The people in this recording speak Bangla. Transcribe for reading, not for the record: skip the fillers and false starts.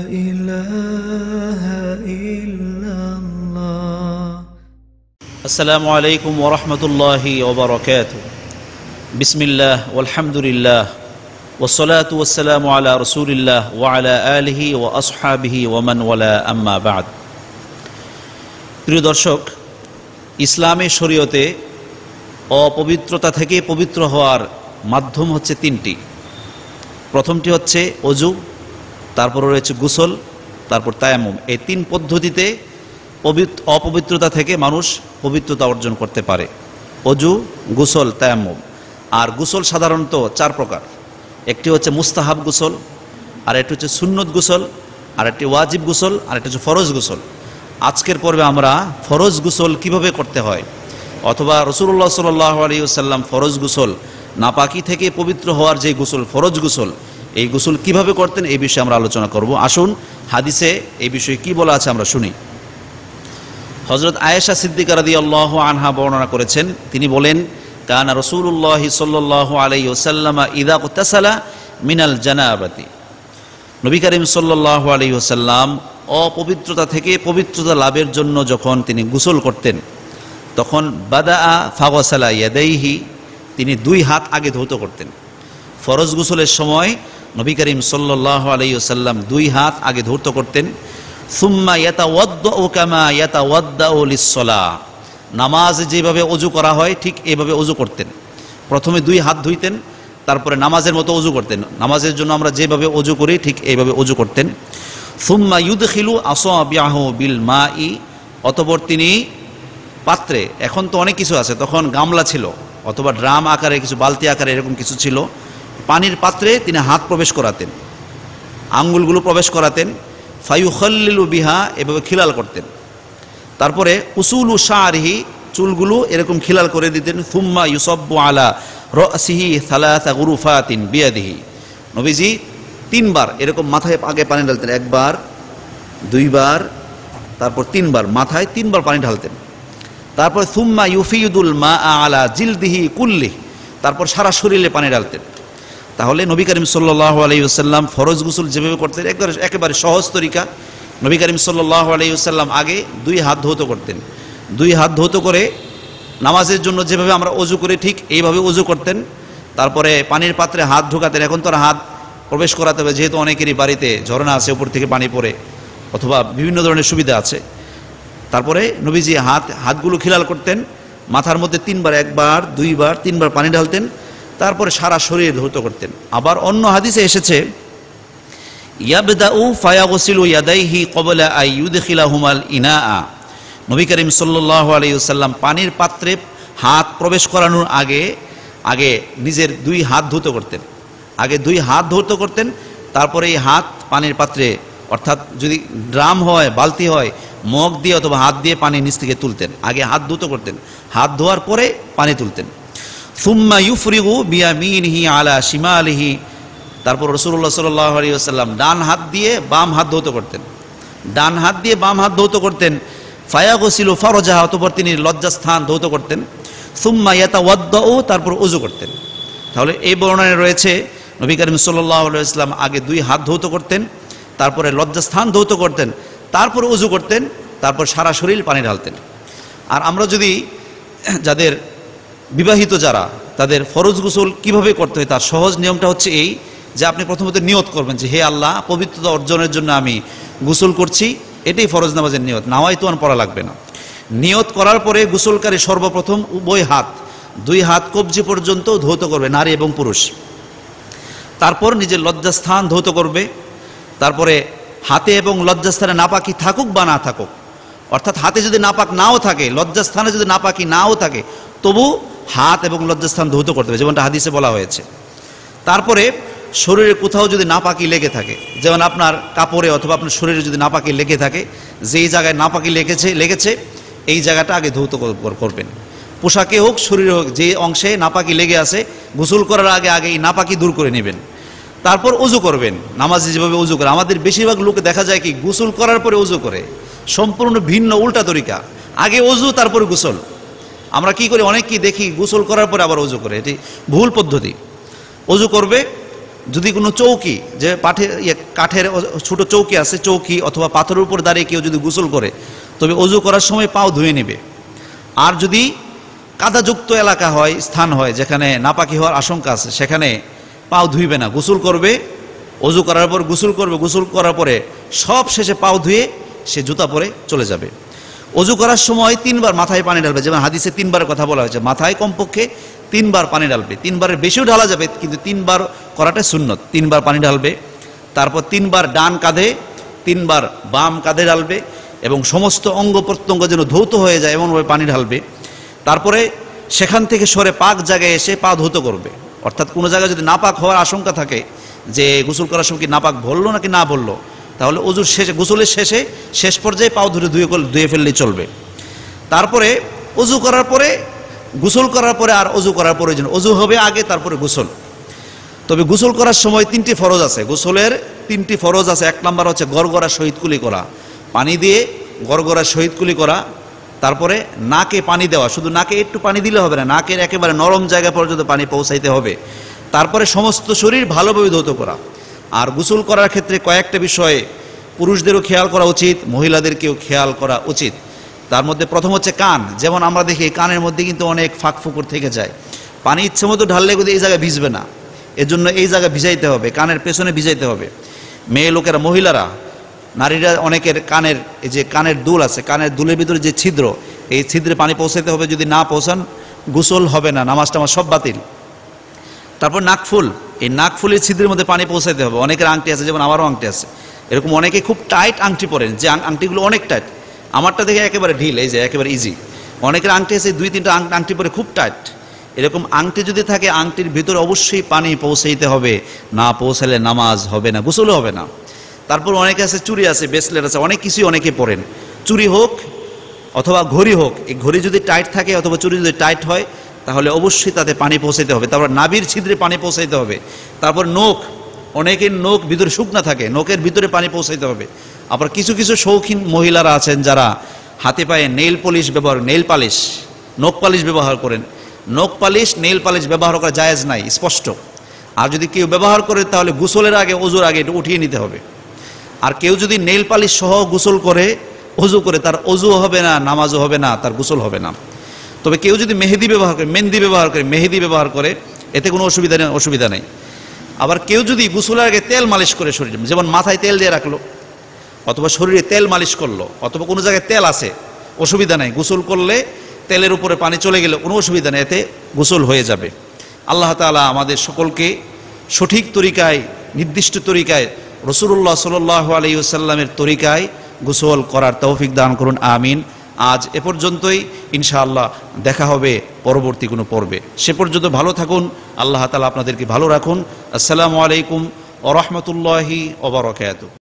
إله إلا الله. আসসালামু আলাইকুম ওয়া রাহমাতুল্লাহি ওয়া বারাকাতুহু। বিসমিল্লাহ ওয়ালহামদুলিল্লাহ ওয়াসসালাতু ওয়াসসালামু আলা রাসূলিল্লাহ ওয়া আলা আলিহি ওয়া আসহাবিহি ওয়া মান ওয়ালা, আম্মা বা'দ। প্রিয় দর্শক, ইসলামী শরীয়তে অপবিত্রতা থেকে পবিত্র হওয়ার মাধ্যম হচ্ছে তিনটি। প্রথমটি হচ্ছে ওযু, তারপর রয়েছে গোসল, তারপর তায়াম্মুম। এই তিন পদ্ধতিতে অপবিত্রতা থেকে মানুষ পবিত্রতা অর্জন করতে পারে: ওযু, গোসল, তায়াম্মুম। আর গোসল সাধারণত চার প্রকার। একটি হচ্ছে মুস্তাহাব গোসল, আর একটি হচ্ছে সুন্নত গোসল, আর একটি ওয়াজিব গোসল, আর একটি হচ্ছে ফরজ গোসল। আজকের পর্বে আমরা ফরজ গোসল কিভাবে করতে হয়, অথবা রাসূলুল্লাহ সাল্লাল্লাহু আলাইহি ওয়াসাল্লাম ফরজ গোসল, নাপাকি থেকে পবিত্র হওয়ার যে গোসল, ফরজ গোসল, এই গোসল কিভাবে করতেন এই বিষয়ে আমরা আলোচনা করব। আসুন হাদিসে এই বিষয়ে কি বলা আছে আমরা শুনি। হযরত আয়েশা সিদ্দিকা রাদিয়াল্লাহু আনহা বর্ণনা করেছেন, তিনি বলেন, কানা রাসূলুল্লাহ সাল্লাল্লাহু আলাইহি ওয়াসাল্লাম ইযা ইগতাসালা মিনাল জানাবাতি। নবী করিম সাল্লাল্লাহু আলাইহি ওয়াসাল্লাম অপবিত্রতা থেকে পবিত্রতা লাভের জন্য যখন তিনি গোসল করতেন, তখন বাদাআ ফাগসালা ইয়াদাইহি, তিনি দুই হাত আগে ধৌত করতেন। ফরজ গোসলের সময় নবী করিম সাল্লাল্লাহু আলাইহি ওয়াসাল্লাম দুই হাত আগে ধৌত করতেন। সুম্মা ইয়াতাওয়াদ্দাউ কামা ইয়াতাওয়াদ্দাউ লিস-সালাহ, নামাজে যেভাবে ওযু করা হয় ঠিক এইভাবে ওযু করতেন। প্রথমে দুই হাত ধুইতেন, তারপরে নামাজের মতো ওযু করতেন। নামাজের জন্য আমরা যেভাবে ওযু করি ঠিক এইভাবে ওযু করতেন। সুম্মা ইউদখিলু আসাবিআহু বিল মাই, অতঃপর তিনি পাত্রে, এখন তো অনেক কিছু আছে, তখন গামলা ছিল অথবা ড্রাম আকারে কিছু, বালতি আকারে এরকম কিছু ছিল, পানির পাত্রে তিনি হাত প্রবেশ করাতেন, আঙ্গুলগুলো প্রবেশ করাতেন। ফায়ুখাল্লিলু বিহা, এভাবে খিলাল করতেন। তারপরে উসুলু শারিহি, চুলগুলো এরকম খিলাল করে দিতেন। সুম্মা ইউসাব্বু আলা রাসিহি সালাসা গুরুফাতিন বিয়াদিহি, নবীজি তিনবার এরকম মাথায় আগে পানি ঢালতেন, একবার, দুইবার, তারপর তিনবার, মাথায় তিনবার পানি ঢালতেন। তারপর সুম্মা ইউফিদুল মা আলা জিলদিহি কুল্লি, তারপর সারা শরীরে পানি ঢালতেন। তাহলে নবী করিম সাল্লাল্লাহু আলাইহি ওয়াসাল্লাম ফরজ গোসল যেভাবে করতেন একেবারে সহজ তরিকা। নবী করিম সাল্লাল্লাহু আলাইহি ওয়াসাল্লাম আগে দুই হাত ধৌত করতেন, দুই হাত ধৌত করে নামাজের জন্য যেভাবে আমরা ওযু করি ঠিক এইভাবে ওযু করতেন। তারপরে পানির পাত্রে হাত ঢোকাতেন। এখন তো হাত প্রবেশ করাতে হবে, যেহেতু অনেকেরই বাড়িতে ঝর্ণা আছে, উপর থেকে পানি পড়ে, অথবা বিভিন্ন ধরনের সুবিধা আছে। তারপরে নবীজি হাতগুলো খিলাল করতেন, মাথার মধ্যে তিনবার, একবার, দুইবার, তিনবার পানি ঢালতেন, তারপরে সারা শরীর ধৌত করতেন। আবার অন্য হাদিসে এসেছে, ইয়াবদাউ ফায়াগসিলু ইয়াদাইহি ক্বাবলা আন ইউদখিলাহুমাল ইনাআ, নবী করিম সাল্লাল্লাহু আলাইহি ওয়াসাল্লাম পানির পাত্রে হাত প্রবেশ করানোর আগে নিজের দুই হাত ধৌত করতেন। আগে দুই হাত ধৌত করতেন, তারপরে এই হাত পানির পাত্রে, অর্থাৎ যদি ড্রাম হয়, বালতি হয়, মগ দিয়ে অথবা হাত দিয়ে পানি নিচ থেকে তুলতেন। আগে হাত ধৌত করতেন, হাত ধোয়ার পরে পানি তুলতেন। সুম্মা ইউফরিগু বিয়ামিনিহি আলা শিমালিহি, তারপর রাসূলুল্লাহ সাল্লাল্লাহু আলাইহি ওয়াসাল্লাম ডান হাত দিয়ে বাম হাত ধৌত করতেন, ডান হাত দিয়ে বাম হাত ধৌত করতেন। ফায়াগসিলু ফারজাহা, অতঃপর তিনি লজ্জাস্থান ধৌত করতেন। সুম্মা ইয়াতাওয়াদ্দাউ, তারপর ওযু করতেন। তাহলে এই বর্ণনায় রয়েছে নবী করিম সাল্লাল্লাহু আলাইহি ওয়াসাল্লাম আগে দুই হাত ধৌত করতেন, তারপরে লজ্জাস্থান ধৌত করতেন, তারপর ওযু করতেন, তারপর সারা শরীর পানি ঢালতেন। আর আমরা যদি যাদের বিবাহিত যারা, তাদের ফরজ গোসল কিভাবে করতে হয় তার সহজ নিয়মটা হচ্ছে এই, যে আপনি প্রথমত নিয়ত করবেন যে হে আল্লাহ, পবিত্রতা অর্জনের জন্য আমি গোসল করছি, এটাই ফরজ নামাজের নিয়ত। নাওয়াইতু আন পড়া লাগবে না। নিয়ত করার পরে গোসলকারী সর্বপ্রথম উভয় হাত, দুই হাত কবজি পর্যন্ত ধৌত করবে, নারী এবং পুরুষ। তারপর নিজের লজ্জাস্থান ধৌত করবে। তারপরে হাতে এবং লজ্জাস্থানে নাপাকি থাকুক বা না থাকুক, অর্থাৎ হাতে যদি নাপাক নাও থাকে, লজ্জাস্থানে যদি নাপাকি নাও থাকে, তবু হাত এবং লজ্জাস্থান ধৌত করতে হবে, যেমনটা হাদিসে বলা হয়েছে। তারপরে শরীরে কোথাও যদি নাপাকি লেগে থাকে, যেমন আপনার কাপড়ে অথবা আপনার শরীরে যদি নাপাকি লেগে থাকে, যেই জায়গায় নাপাকি লেগেছে এই জায়গাটা আগে ধৌত করবেন। পোশাকে হোক, শরীরে হোক, যে অংশে নাপাকি লেগে আছে, গোসল করার আগে এই নাপাকি দূর করে নেবেন। তারপর ওযু করবেন, নামাজে যেভাবে ওযু করে। আমাদের বেশিরভাগ লোকে দেখা যায় কি, গোসল করার পরে ওযু করে, সম্পূর্ণ ভিন্ন উল্টা তরিকা। আগে ওযু, তারপরে গোসল। আমরা কি করি, অনেক কি দেখি গোসল করার পরে আবার ওযু করে, এটি ভুল পদ্ধতি। ওযু করবে, যদি কোনো চৌকি, যে কাঠের ছোট চৌকি আছে, চৌকি অথবা পাথরের উপর দাঁড়িয়ে কেউ যদি গোসল করে, তবে অজু করার সময় পাও ধুয়ে নেবে। আর যদি কাদাযুক্ত এলাকা হয়, স্থান হয় যেখানে নাপাকি হওয়ার আশঙ্কা আছে, সেখানে পাও ধুইবে না, গোসল করবে, অজু করার পর গোসল করবে, গোসল করার পরে সব শেষে পাও ধুয়ে সে জুতা পরে চলে যাবে। অজু করার সময় 3 বার মাথায় পানি ঢালবে, যেমন হাদিসে 3 বারের কথা বলা হয়েছে, মাথায় কমপক্ষে 3 বার পানি ঢালবে। 3 বারের বেশিও ঢালা যাবে, কিন্তু 3 বার করাটা সুন্নত। 3 বার পানি ঢালবে, তারপর 3 বার ডান কাঁধে, 3 বার বাম কাঁধে ঢালবে, এবং সমস্ত অঙ্গ প্রত্যঙ্গ যেন ধৌত হয়ে যায় এমনভাবে পানি ঢালবে। তারপরে সেখান থেকে সরে পাক জায়গায় এসে পা ধৌত করবে। অর্থাৎ কোনো জায়গায় যদি নাপাক হওয়ার আশঙ্কা থাকে, যে গোসল করার সময় কি নাপাক বললো নাকি না বললো, তাহলে অজুর শেষে, গোসলের শেষে শেষ পর্যায়ে পাও ধুয়ে ফেললেই চলবে। তারপরে অজু করার পরে, গোসল করার পরে আর অজু করার প্রয়োজন, অজু হবে আগে, তারপরে গোসল। তবে গোসল করার সময় 3টি ফরজ আছে, গোসলের 3টি ফরজ আছে। 1 নম্বর হচ্ছে গড়গড়া শহীদ কুলি করা, পানি দিয়ে গড়গড়া শহীদ কুলি করা। তারপরে নাকে পানি দেওয়া, শুধু নাকে একটু পানি দিলে হবে না, নাকের একেবারে নরম জায়গা পর্যন্ত পানি পৌঁছাইতে হবে। তারপরে সমস্ত শরীর ভালোভাবে ধৌত করা। আর গোসল করার ক্ষেত্রে কয়েকটা বিষয়ে পুরুষদেরও খেয়াল করা উচিত, মহিলাদেরকেও খেয়াল করা উচিত। তার মধ্যে প্রথম হচ্ছে কান। যেমন আমরা দেখি কানের মধ্যে কিন্তু অনেক ফাঁক ফুকুর থেকে যায়, পানি ইচ্ছে মতো ঢাললে কিন্তু এই জায়গায় ভিজবে না, এজন্য এই জায়গায় ভিজাইতে হবে, কানের পেছনে ভিজাইতে হবে। মেয়ে লোকেরা, মহিলারা, নারীরা অনেকের কানের, এই যে কানের দুল আছে, কানের দুলের ভিতরে যে ছিদ্র, এই ছিদ্রে পানি পৌঁছাতে হবে। যদি না পৌঁছান গোসল হবে না, নামাজ টামাজ সব বাতিল। তারপর নাকফুল, এই নাকফুলের ছিদ্রের মধ্যে পানি পৌঁছাতে হবে। অনেকের আংটি আছে, যেমন আমারও আংটি আছে, এরকম অনেকে খুব টাইট আংটি পরেন, যে আংটিগুলো অনেক টাইট। আমারটা দেখে একেবারে ঢিল, এই যে একেবারে ইজি। অনেকের আংটি আছে 2-3টা আংটি পরে খুব টাইট। এরকম আংটি যদি থাকে, আংটির ভিতরে অবশ্যই পানি পৌঁছাইতে হবে, না পৌঁছালে নামাজ হবে না, গোসলও হবে না। তারপর অনেকে আছে চুড়ি আছে, ব্রেসলেট আছে, অনেক কিছুই অনেকে পরেন। চুড়ি হোক অথবা ঘড়ি হোক, এই ঘড়ি যদি টাইট থাকে অথবা চুড়ি যদি টাইট হয়, তাহলে অবশ্যই তাতে পানি পৌঁছাইতে হবে। তারপর নাভির ছিদ্রে পানি পৌঁছাইতে হবে। তারপর নখ, অনেকের নখ ভিতরে শুকনা থাকে, নখের ভিতরে পানি পৌঁছাইতে হবে। আবার কিছু কিছু শৌখিন মহিলারা আছেন যারা হাতে পায়ে নেইল পলিশ ব্যবহার, নেইল পালিশ, নখ পালিশ ব্যবহার করেন। নখ পালিশ, নেইল পালিশ ব্যবহার করা জায়েজ নাই, স্পষ্ট। আর যদি কেউ ব্যবহার করে, তাহলে গোসলের আগে, অজুর আগে এটা উঠিয়ে নিতে হবে। আর কেউ যদি নেইল পালিশ সহ গোসল করে, অজু করে, তার অজু হবে না, নামাজও হবে না, তার গোসল হবে না। তবে কেউ যদি মেহেদি ব্যবহার করে, মেহেদি ব্যবহার করে, এতে কোনো অসুবিধা নেই। আবার কেউ যদি গোসলের আগে তেল মালিশ করে শরীরে, যেমন মাথায় তেল দিয়ে রাখলো, অথবা শরীরে তেল মালিশ করলো, অথবা কোনো জায়গায় তেল আছে, অসুবিধা নেই। গোসল করলে তেলের উপরে পানি চলে গেলে কোনো অসুবিধা নেই, এতে গোসল হয়ে যাবে। আল্লাহ তাআলা আমাদের সকলকে সঠিক তরিকায়, নির্দিষ্ট তরিকায়, রাসূলুল্লাহ সাল্লাল্লাহু আলাইহি ওয়াসাল্লামের তরিকায় গোসল করার তৌফিক দান করুন, আমিন। আজ এ পর্যন্তই, ইনশাআল্লাহ দেখা হবে পরবর্তী কোনো পর্বে। সে পর্যন্ত ভালো থাকুন, আল্লাহ তাআলা আপনাদেরকে ভালো রাখুন। আসসালামু আলাইকুম ওয়া রাহমাতুল্লাহি ওয়া বারাকাতুহু।